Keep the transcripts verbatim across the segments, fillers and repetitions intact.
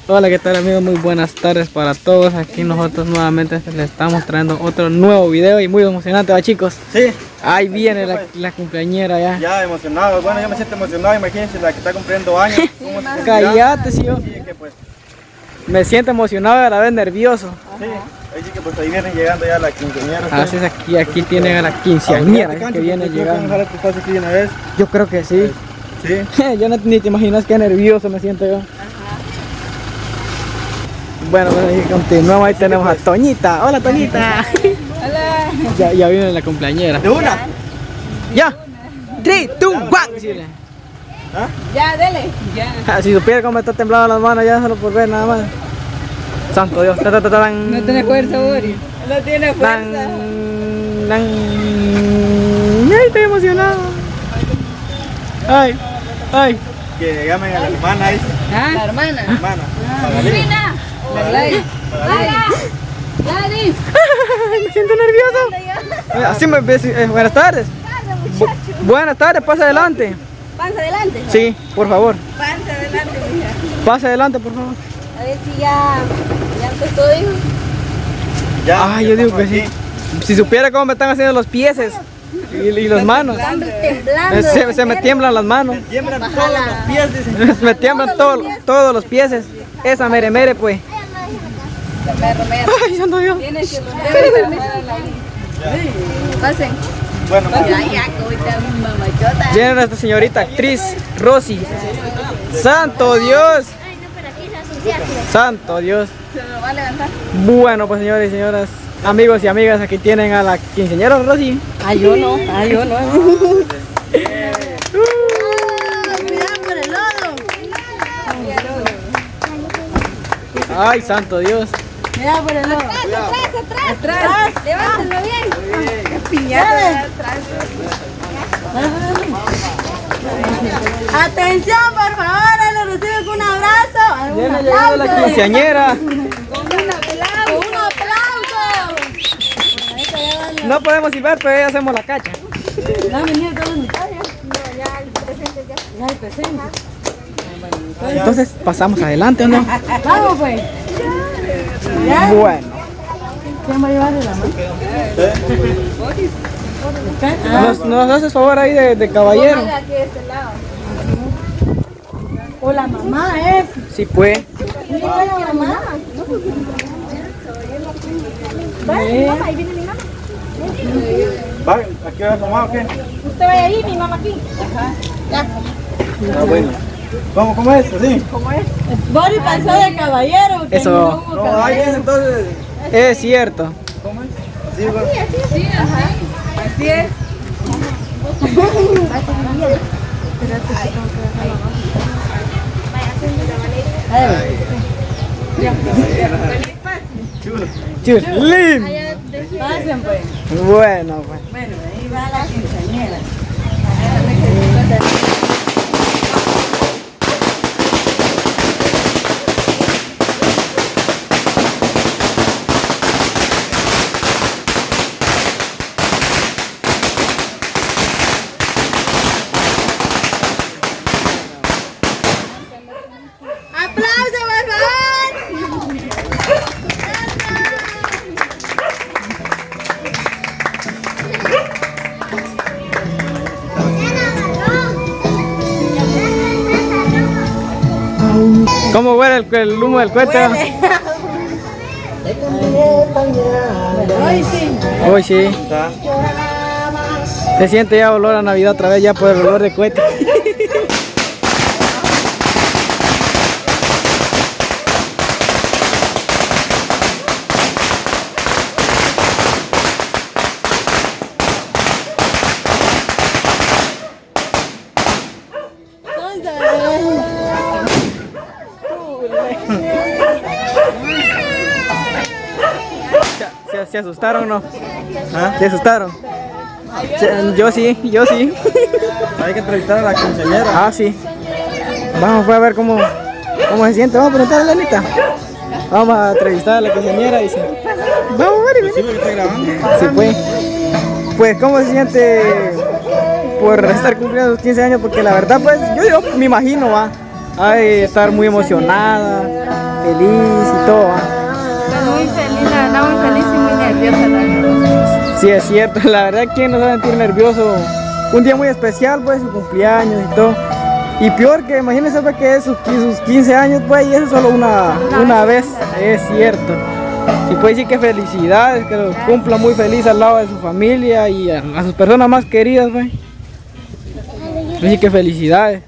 Hola, ¿qué tal amigos? Muy buenas tardes para todos. Aquí nosotros nuevamente les estamos trayendo otro nuevo video y muy emocionante, ¿va, chicos? Sí. Ahí viene la, la cumpleañera ya. Ya emocionado, bueno, yo me siento emocionado, imagínense la que está cumpliendo años. ¿Cómo se Cállate, sí, yo. Sí, que pues, Me siento emocionado y a la vez nervioso. sí, ahí sí que pues ahí vienen llegando ya las quinceañeras. Así es, aquí, aquí tienen a la quinceañera que viene llegando. Ojalá te pases aquí de una vez. Yo creo que sí. Sí. Yo no, ni te imaginas qué nervioso me siento yo. Bueno, bueno, y continuamos, ahí tenemos a Toñita. Hola, Toñita. Hola. Ya, ya viene la cumpleañera. ¿De una? Ya. tres, dos, uno. Decirle. ¿Ah? Ya, dele. Ya. Ah, si supiera cómo me está temblando las manos ya solo por ver nada más. Santo Dios. Ta, ta, ta, ta, tan. No tiene fuerza, Boris. No tiene fuerza. Tan, tan. Ay, estoy emocionado. Ay, ay. Que llamen a la hermana, dice. ¿Ah? La hermana. Hermana. Marina. La Gladys. Gladys. Me siento nervioso. Eh, Así me ves. eh, buenas tardes. Bu- buenas tardes, pasa adelante. Panza adelante. Sí, por favor. Panza adelante, mija. Pasa adelante, por favor. A ver si ya, ya empezó, hijo. Ya, Ay, ya yo digo que estamos sí. Si supiera cómo me están haciendo los pies y, y las manos. Están Eh, temblando. Se, se me tiemblan las manos. aquí. Tiemblan todos los pies, dicen. Me tiemblan todo- todos los pies. Esa mere mere pues. Me romero. Ay, santo Dios. Tienes que romper. Pasen. Bueno, Ya, ya, como está mi mamachota. Viene nuestra señorita actriz Rosy. Santo Dios. Santo Dios. Se lo va a levantar. Bueno, pues señores y señoras, amigos y amigas, aquí tienen a la quinceañera Rosy. Ay, yo no. Ay, yo no. Cuidado por el lodo. Ay, santo Dios. Cuidado por el lodo. Atrás, atrás, atrás. Atrás. Levántalo bien. Qué piñada. Atención, por favor, lo recibe con un abrazo. Viene llegando la quinceañera. Con un aplauso. Un aplauso. No podemos silbar, pero ya hacemos la cacha. No, mi niño, todo en mi talla. No, ya el presente ya. Ya el presente. Entonces pasamos adelante, ¿o no? Vamos, pues. ¿Ya? Bueno. ¿Quién va a llevarle la mano? Nos, nos haces favor ahí de, de caballero. Póngale aquí de este lado. O la mamá, ¿eh? Sí, pues. ¿Sí, la mamá? Vaya, mamá, ahí viene mi mamá. ¿va? ¿Aquí va a tomar o qué? Usted vaya ahí, mi mamá aquí. Ajá. Ya. Ah, bueno. ¿Cómo, cómo es? ¿Así? ¿Cómo es? Boris pasó de caballero. usted Eso. no hubo No, caballero. ahí es entonces. Es cierto. ¿Cómo es? Así, igual. Sí, ajá. Así es. Chulo. Chulín. Pasen, pues. Bueno, pues. Bueno, ahí va la quinceañera. ¡Aplauso, por favor! ¿Cómo huele el, el humo del cohete? Hoy sí. Hoy sí. Está. Se siente ya olor a Navidad otra vez ya por el olor de cohete. ¿Se, se asustaron o no? ¿Ah? ¿Se asustaron? Se- Yo sí, yo sí. Hay que entrevistar a la quinceañera. Ah, sí. Vamos pues, a ver cómo, cómo se siente. Vamos a preguntarle a Lenita. Vamos a entrevistar a la quinceañera. Dice. Vamos a ver. Sí, porque está grabando. Sí, pues. Pues, ¿cómo se siente por estar cumpliendo sus quince años? Porque la verdad, pues, yo, yo me imagino, va, a estar muy emocionada, feliz y todo. ¿Ah? Pues muy feliz, la verdad, muy feliz y muy nerviosa también. Sí, es cierto, la verdad, ¿quién no se va a sentir nervioso? Un día muy especial, pues, su cumpleaños y todo. Y peor que, imagínense pues, que es sus, sus quince años, pues, y eso es solo una, una vez, es cierto. Y puede decir que felicidades, que lo cumpla muy feliz al lado de su familia y a, a sus personas más queridas, pues. Así que felicidades.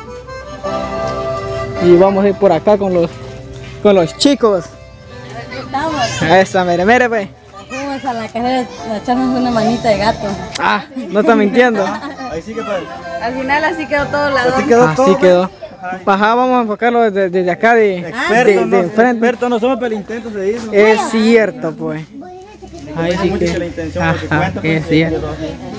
Y vamos a ir por acá con los, con los chicos. Estamos. A esa mere mere, pues. Fuimos a la carrera a echarnos una manita de gato. Ah, no está mintiendo. Ahí sí que padre. Al final así quedó todo lado. Así quedó todo. Así quedó. Ajá, vamos a enfocarlo desde, desde acá de, Expertos, de, de no, enfrente. expertos no somos, pero el intento se hizo. Es cierto, pues. Ahí sí Mucho que la que. intención porque Ajá, cuenta, es pues, cierto.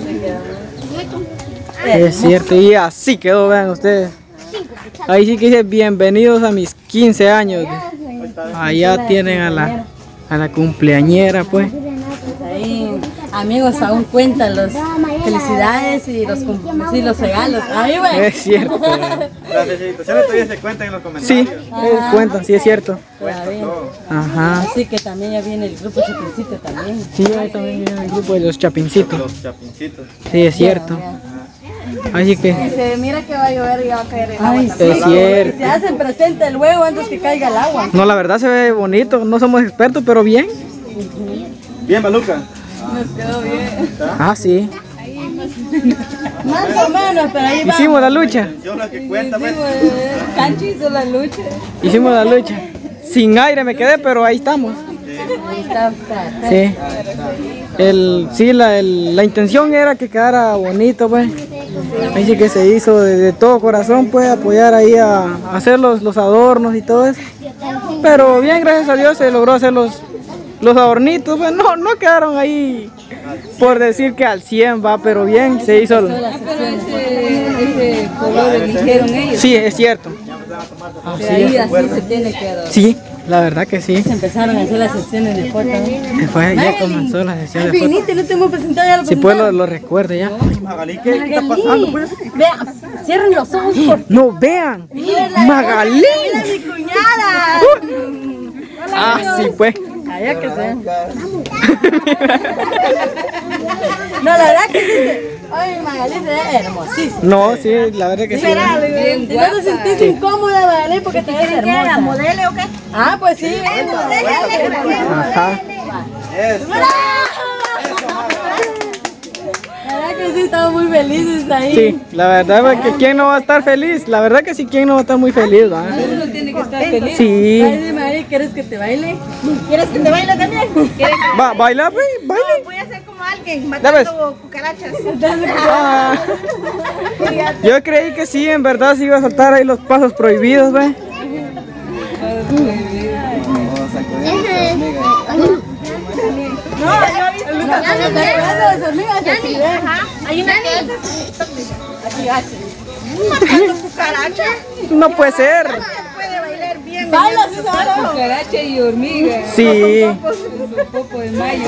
Eh, Es cierto, y así quedó, vean ustedes. Ahí sí que dice bienvenidos a mis quince años. Allá tienen a la, a la cumpleañera, pues. Ahí, amigos, aún cuentan las felicidades y los, cum- sí, los regalos. Ahí va. Es cierto. Las felicitaciones todavía se cuentan en los Sí, comentarios. eh, cuentan, sí es cierto. Todavía. Ajá. Así que también ya viene el grupo Chapincito también. Sí, ahí también viene el grupo de los chapincitos. Los chapincitos. Sí, es cierto. Así que Se mira que va a llover y ya va a caer el agua. es también. cierto. Se hacen presente el huevo antes que caiga el agua. No, la verdad se ve bonito. No somos expertos, pero bien. Bien, Baluca. Nos quedó bien. Ah, sí. Más o menos, pero ahí va. Hicimos la lucha. Yo la que cuenta, pues. Cancho hizo la lucha. Hicimos la lucha. Sin aire me quedé, pero ahí estamos. Ahí está, está. Sí. El, sí, la, el- la intención era que quedara bonito, pues. Ahí sí que se hizo de, de todo corazón, pues, apoyar ahí a, a hacer los, los adornos y todo eso. Pero bien, gracias a Dios se logró hacer los, los adornitos, pues no, no quedaron ahí por decir que al cien va, pero bien, se hizo. el- Ah, pero ese, ese color eligieron ellos. Sí, es cierto. De ahí así se tiene que dar. Sí, la verdad que sí. Se empezaron a hacer las sesiones de fotos. Después ya comenzó la sesión de fotos. Viniste, no te hemos presentado ya lo Si pues lo, lo recuerdo ya. Magalí, ¿qué está pasando, pues? Vea, cierren los ojos por No, vean. Mira, Magalí. mira mi cuñada. Ah, sí, pues. Allá que sea. No, la verdad que sí. Ay, Magalí se ve hermosísima. No, sí, la verdad que sí. Mira, si no te sentís incómoda, Magalí, porque te ves hermosa. ¿La modele o qué? Ah, pues sí. Ajá. Eso. La verdad que sí, estamos muy felices ahí. Sí, la verdad es que quién no va a estar feliz. La verdad que sí, quién no va a estar muy feliz, ¿va? Uno tiene que estar feliz. Sí. Ay, Magalí, ¿quieres que te baile? ¿Quieres que te baile también? Va, baila, pues, baile. Voy a ser como alguien Ya ves. matando cucarachas. Ah. Yo creí que sí, en verdad sí iba a saltar ahí los pasos prohibidos, ¿ve? No, yo he visto. ¿Te acuerdas de sus amigas que sí ven? Hay una que hace así. Así hace. Matando cucarachas. No puede ser. Puede bailar bien. Baila, sí, claro. Cucaracha y hormiga, Sí. su poco de mayo.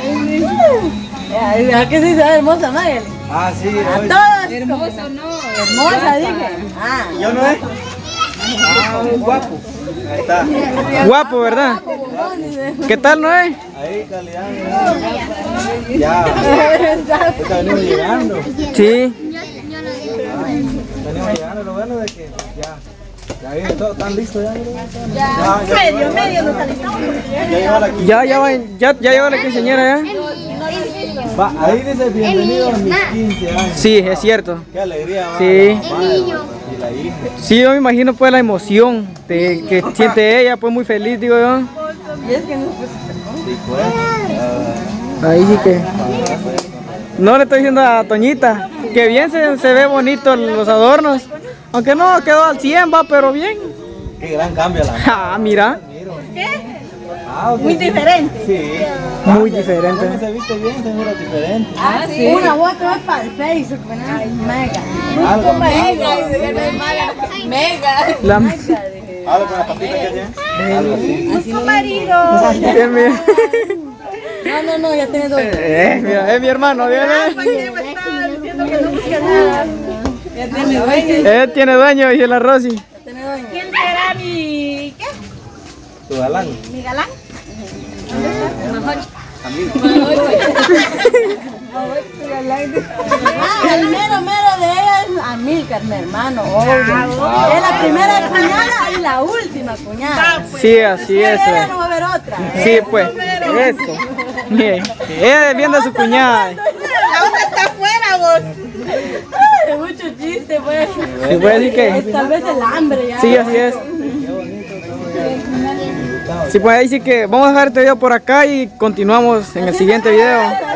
Ay, ¿verdad que sí se ve hermosa, Magali? Ah, sí, A hoy. todas. Hermoso, ¿no? Hermosa, dije. Ah. ¿Yo no es? Ah, un guapo. Ahí está. Guapo, ¿verdad? ¿Qué tal, no es? Ahí, calidad. mira. Ya. Ahorita venimos llegando. Sí. Venimos llegando, lo bueno de que ya. Ya viene todo, ¿están listos ya? Ya, medio, medio nos alistamos. Ya llegó la Ya, ya, va, ya, ya llegó la quinceañera, ¿ya? Va, ahí dice bienvenido a mis quince años. Sí, es cierto. Qué alegría, va, Sí. la mamá y la hija. Sí, yo me imagino pues la emoción de, que siente ella, pues muy feliz, digo yo. Y es que no pues, Sí, pues. Ahí sí que... No le estoy diciendo a Toñita, que bien se, se ve bonito los adornos. Aunque no quedó al cien, va, pero bien. Qué gran cambio la Ah, mira, Ah, ok, Muy sí. diferente. Sí. muy ¿Cómo diferente. se viste bien? Se mira diferente. ah, sí. Una u otra vez para el Facebook, ¿verdad? Ay, mega. Algo, Mega. algo, Mega. La... algo con la papita que tiene. Algo así. Así no. Marido. Eh, mira. No, no, no, ya tiene dos. Eh, mira, es mi hermano, Ah, ¿viene? ¿para qué me está diciendo que no busca nada? Ya tiene dueño. Él tiene dueño, dice la Rosy. Ya tiene dueño. ¿Quién será mi qué? Tu galán. ¿Mi galán? Ah, el mero mero de ella es Amílcar, mi hermano, obvio. Es la primera cuñada y la última cuñada. Sí, así es. Después de ella eh. no va a haber otra. Sí, pues. Eso. Miren, ella defiende a su cuñada. La otra está afuera, vos. Es mucho chiste, pues. ¿Se puede decir que? Es tal vez el hambre ya. Sí, así es. Sí, pues ahí sí que vamos a dejar este video por acá y continuamos en el siguiente video.